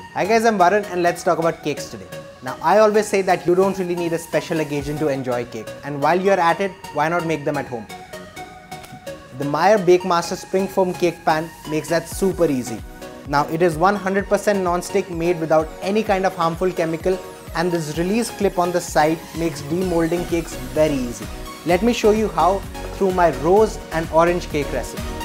Hi guys, I'm Varun and let's talk about cakes today. Now I always say that you don't really need a special occasion to enjoy cake, and while you're at it, why not make them at home? The Meyer Bakemaster Spring Foam Cake Pan makes that super easy. Now it is 100% non-stick, made without any kind of harmful chemical, and this release clip on the side makes demolding cakes very easy. Let me show you how through my rose and orange cake recipe.